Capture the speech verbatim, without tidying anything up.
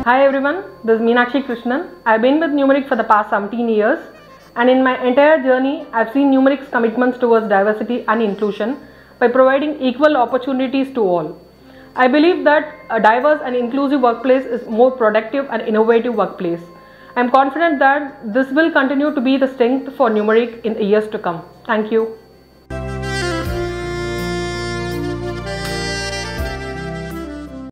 Hi everyone, this is Meenakshi Krishnan. I've been with Numeric for the past seventeen years, and in my entire journey, I've seen Numeric's commitments towards diversity and inclusion by providing equal opportunities to all. I believe that a diverse and inclusive workplace is more productive and innovative workplace. I'm confident that this will continue to be the strength for Numeric in the years to come. Thank you.